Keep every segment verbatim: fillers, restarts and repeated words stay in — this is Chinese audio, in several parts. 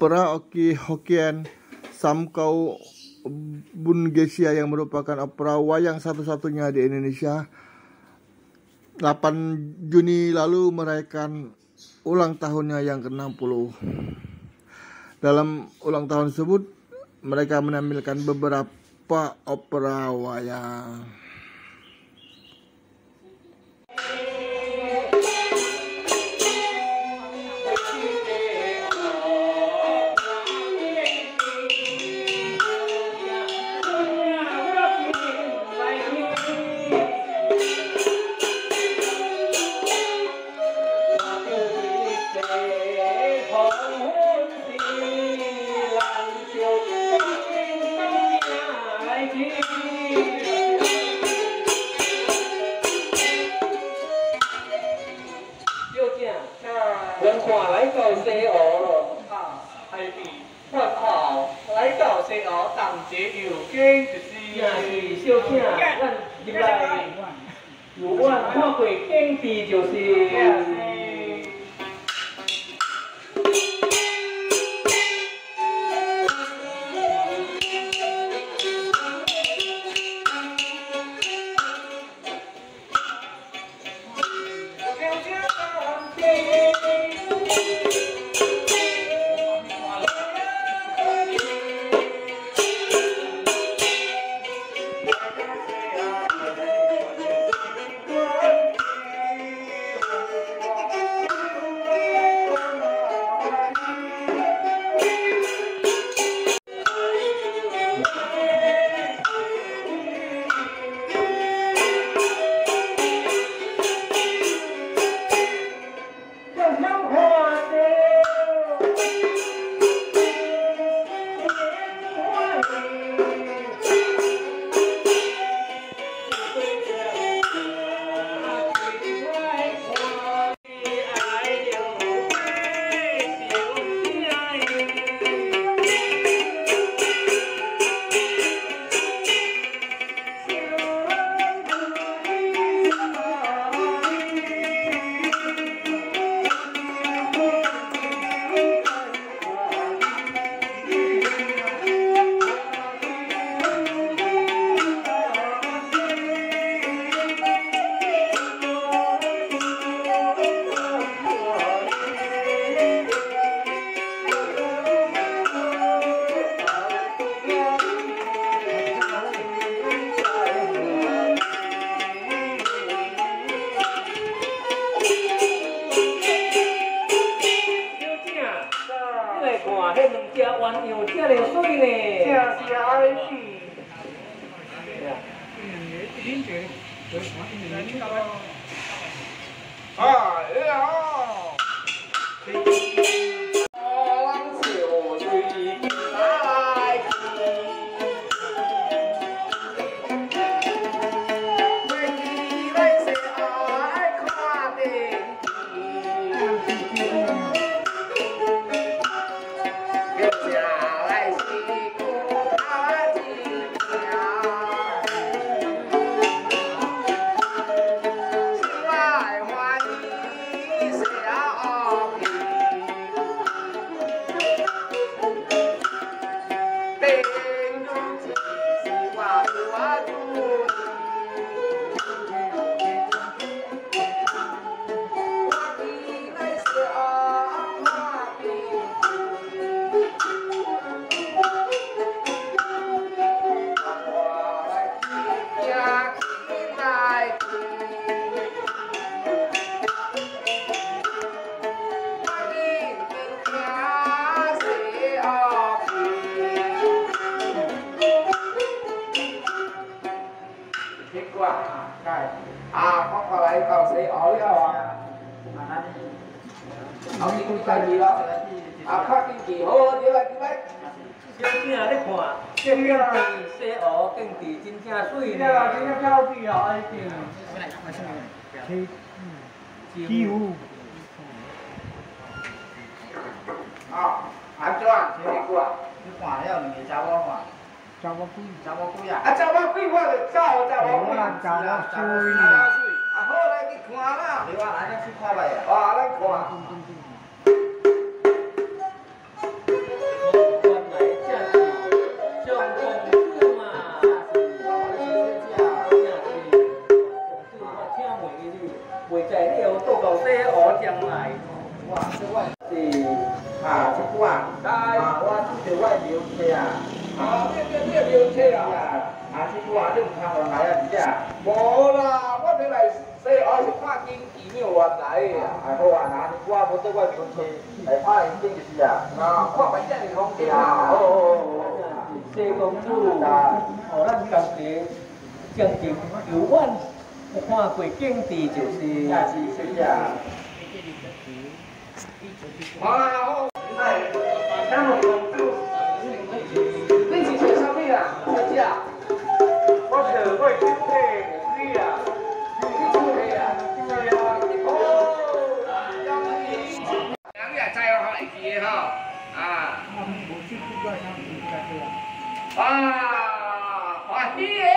Opera Oki Hokkien Samkau Bungesia yang merupakan opera wayang satu-satunya di Indonesia delapan Juni lalu merayakan ulang tahunnya yang ke enam puluh. Dalam ulang tahun tersebut mereka menampilkan beberapa opera wayang. 啊，啊，我拄着我的牛车啊， 啊，你你你牛车啊？ 啊，师傅啊，你唔通乱来啊，真正？ 无啦，我这来西河是看经奇妙原来的啊。 啊，好啊，那我无做我牛车来拍影片就是啊。 啊，看反正是风景啊，好好好。 西公主啊，互咱家己将近游玩，有看过景致就是。 也是是啊。 好啦好。 哎，咱们公主， 你是做啥物啊？小姐啊？ 我是我手机无理啊。 你出去啊？ 是啊。 哦，杨丽，杨丽也知哦，会记的吼，啊。啊，欢喜耶！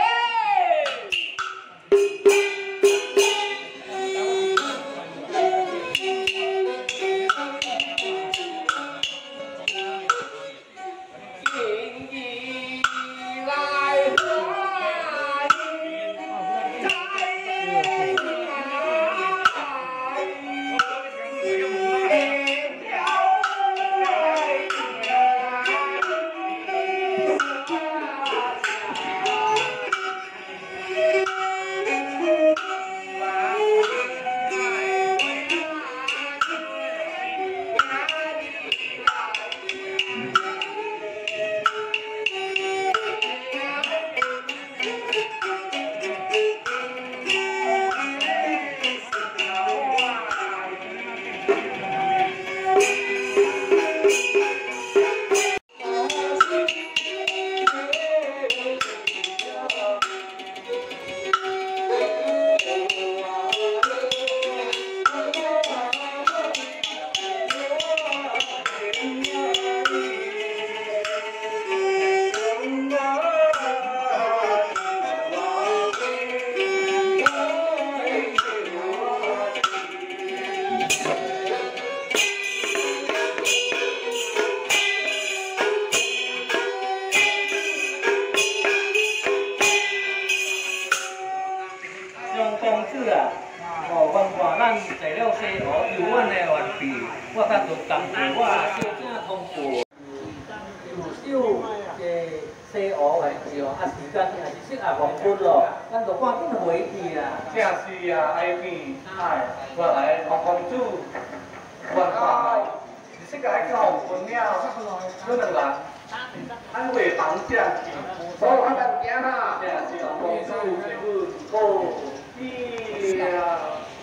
我甲做工作，我小正通过，有少这西湖的对啊，时间也是适合黄昏咯，咱就赶紧回去啦。 正是啊，爱美，哎，我来黄公主，万华，你这个爱叫黄昏了，可能啦，安慰房价， 所以我们行哈。 正是黄公主，媳妇好，咦呀。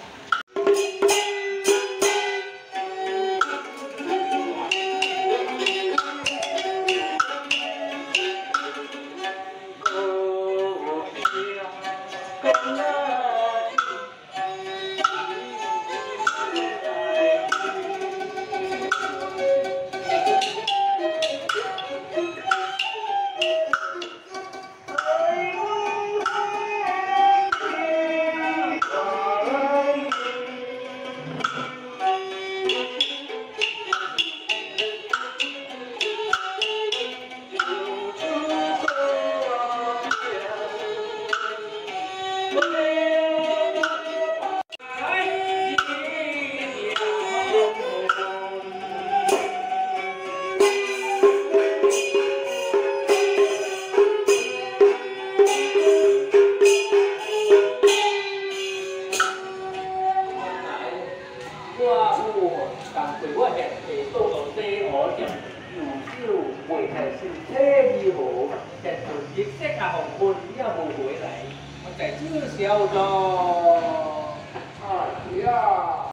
叫做哎呀！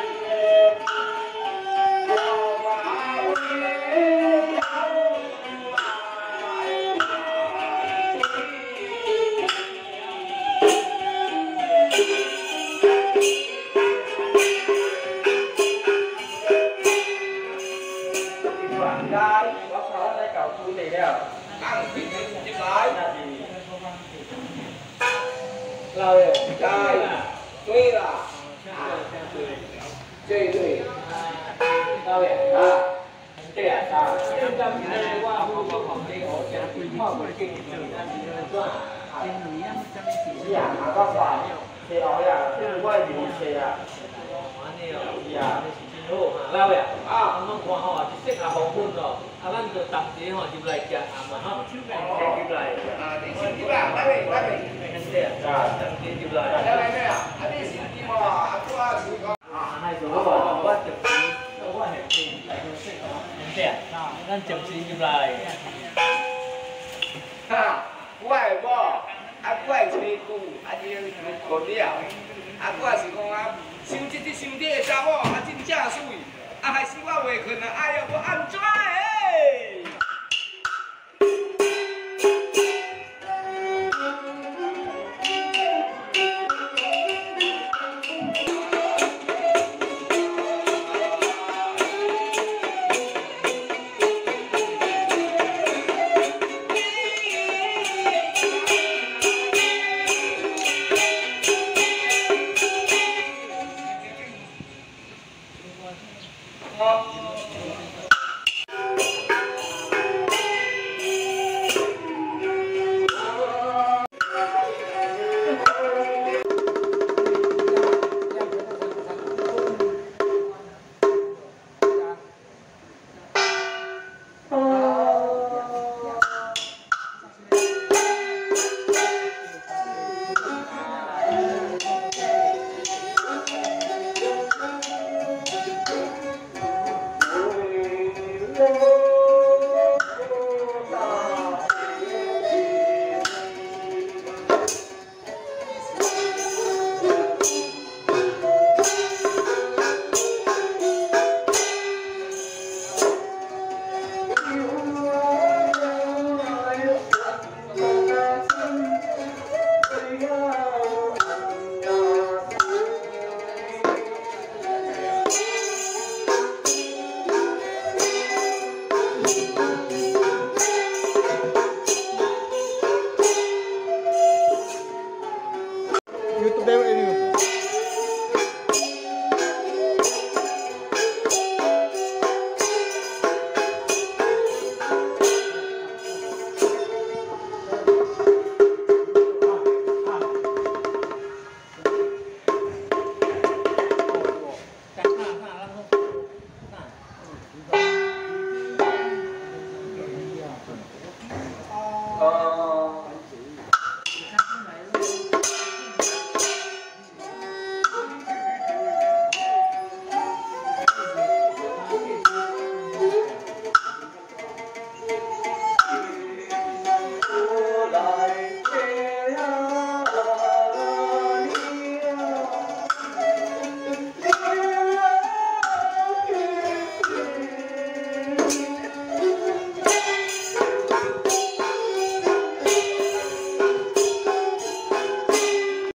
我跑来搞处理了， 按平平进来。 老爷， 对啦，对啦，对对。 老爷啊， 对啊，啊，今天呢，我我我旁边我讲看过经济，咱是转啊， 是啊，哪个法？车哦呀，这我牛车啊， 安尼哦， 是啊。 好哈，老呀，啊，咱看吼，一色啊黄昏咯，啊，咱就同齐吼入来食暗嘛吼，入来。 啊，你先入来，来来来， 对啊，同齐入来。 来来来啊，啊你先入啊，啊我是讲。 啊，那就我我就我係嚟到識我，對啊，咱就時入來。 哈，我係我，啊我係吹鼓，啊你講了，啊我是講啊，想這隻兄弟的查某啊真正水，啊還是我袂困啊，哎呀我安怎誒？ YouTube dewe ini. Uh